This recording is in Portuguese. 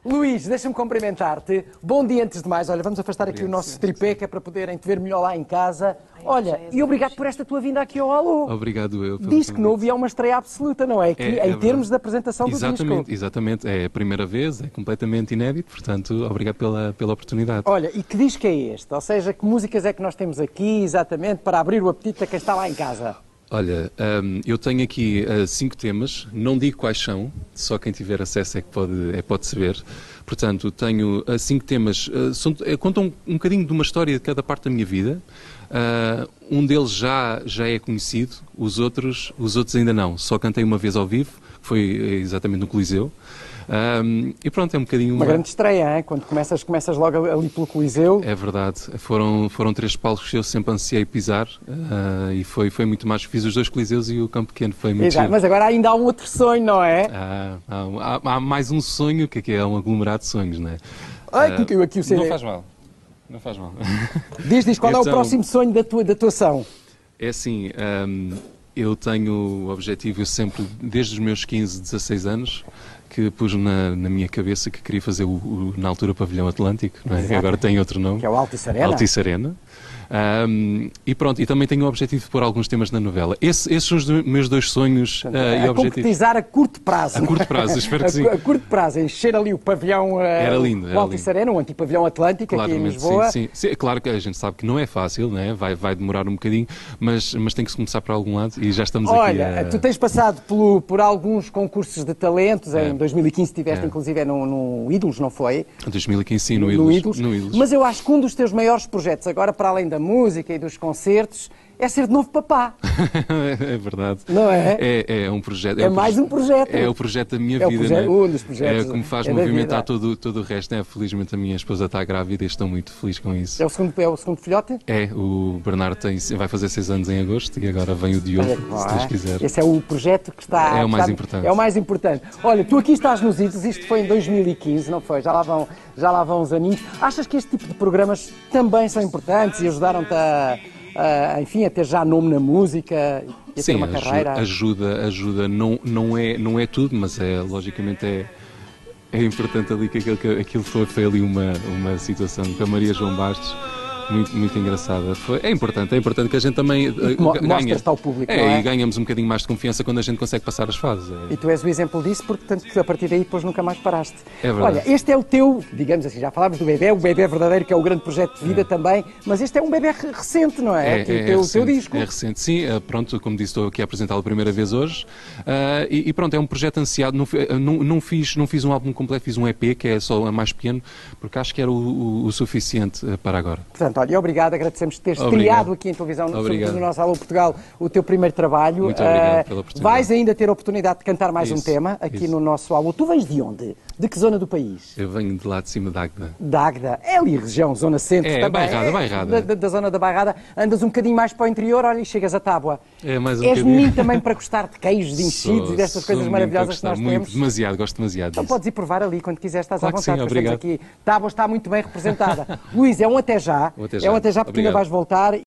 Luís, deixa-me cumprimentar-te. Bom dia antes de mais. Olha, vamos afastar aqui o nosso tripé, que é para poderem te ver melhor lá em casa. Olha, e obrigado por esta tua vinda aqui ao Alô. Obrigado eu. Disco novo e é uma estreia absoluta, não é? Em termos da apresentação do disco. Exatamente. É a primeira vez, é completamente inédito, portanto, obrigado pela oportunidade. Olha, e que disco é este? Ou seja, que músicas é que nós temos aqui, exatamente, para abrir o apetite a quem está lá em casa? Olha, eu tenho aqui 5 temas, não digo quais são, só quem tiver acesso é que pode saber. Portanto, tenho 5 temas, contam um bocadinho de uma história de cada parte da minha vida. Um deles já é conhecido, os outros ainda não. Só cantei uma vez ao vivo, foi exatamente no Coliseu. E pronto, é um bocadinho... Uma grande estreia, hein? Quando começas logo ali pelo Coliseu. É verdade. Foram 3 palcos que eu sempre ansiei pisar e foi muito mais. Fiz os 2 Coliseus e o Campo Pequeno foi muito giro. Mas agora ainda há um outro sonho, não é? Há mais um sonho, que é um aglomerado de sonhos, não é? Ai, que caiu aqui o CD. Não faz mal. Diz qual é o próximo sonho da tua atuação? É assim, eu tenho o objetivo, eu sempre, desde os meus 15, 16 anos, que pus na minha cabeça que queria fazer na altura, o Pavilhão Atlântico, não é? Agora tem outro nome. Que é o Altice Arena. Altice Arena. E pronto, e também tenho o objetivo de pôr alguns temas na novela. Esses são os meus 2 sonhos e objetivos. Concretizar a curto prazo. A curto prazo, espero que sim. A curto prazo, encher ali o pavilhão, era lindo, o Altice Arena, o antipavilhão Atlântico, aqui em Lisboa. Sim. É claro que a gente sabe que não é fácil, né? vai demorar um bocadinho, mas tem que se começar por algum lado e já estamos aqui. Olha, tu tens passado por alguns concursos de talentos, em 2015 estiveste inclusive no Ídolos, não foi? Em 2015 sim, no Ídolos. Mas eu acho que um dos teus maiores projetos agora, para além da música e dos concertos, é ser de novo papá. É verdade. Não é? É um projeto. É mais um projeto. É o projeto da minha vida, não é? Um dos projetos. É o que me faz movimentar todo o resto. Né? Felizmente a minha esposa está grávida e estou muito feliz com isso. É o segundo filhote? É, o Bernardo vai fazer 6 anos em agosto e agora vem o Diogo, se Deus quiser. Esse é o projeto que está... É o mais importante. É o mais importante. Olha, tu aqui estás nos Ídolos, isto foi em 2015, não foi? Já lá vão uns aninhos. Achas que este tipo de programas também são importantes e ajudaram-te enfim, a ter já nome na música e a ter uma carreira? Ajuda. Não é tudo, mas logicamente é importante ali que aquilo foi ali uma situação com a Maria João Bastos. Muito engraçada. É importante que a gente também mostra-te ao público, não é? E ganhamos um bocadinho mais de confiança quando a gente consegue passar as fases. E tu és o exemplo disso, porque tanto que a partir daí depois nunca mais paraste. É verdade. Olha, este é o teu, digamos assim, já falámos do bebê, o bebê verdadeiro, que é o grande projeto de vida também, mas este é um bebê recente, não é? O teu disco. É recente, sim. Pronto, como disse, estou aqui a apresentá-lo a primeira vez hoje. E pronto, é um projeto ansiado. Não fiz um álbum completo, fiz um EP, que é só mais pequeno, porque acho que era o suficiente para agora. Portanto, olha, obrigado, agradecemos teres estreado aqui em televisão, sobretudo no nosso Alô Portugal, o teu primeiro trabalho. Muito obrigado pela oportunidade. Vais ainda ter a oportunidade de cantar mais um tema aqui no nosso Alô. Tu vens de onde? De que zona do país? Eu venho de lá de cima de Águeda. Da Águeda. É ali região, zona centro também. Bairrada. Da zona da Bairrada. Andas um bocadinho mais para o interior, olha, e chegas a Tábua. É mais um És bocadinho. menino também para gostar de queijos, de enchidos e destas coisas maravilhosas que nós temos. Demasiado, gosto demasiado disso. Então podes ir provar ali quando quiseres, estás claro à vontade. Sim, obrigado. Aqui. Tábua está muito bem representada. Luís, é um até já. É um até já, porque ainda vais voltar.